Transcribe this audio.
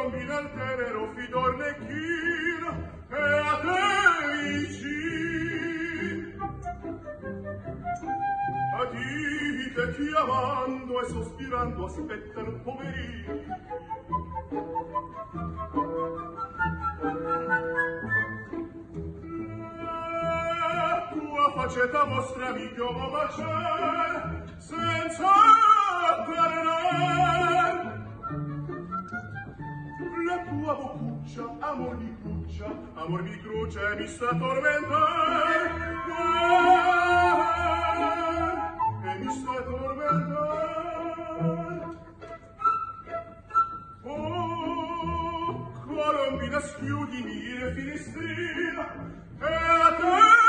colombina al tenero fidor nequina, e a te vicin. A ti che chiamando e sospirando aspettano poverini. Tua faceta mostra migliova baciare senza querelar. La tua boccuccia, amor mi crucia e mi sta tormentare. E mi sta tormentare. Oh, colombina, schiudimi le finestrine, e a te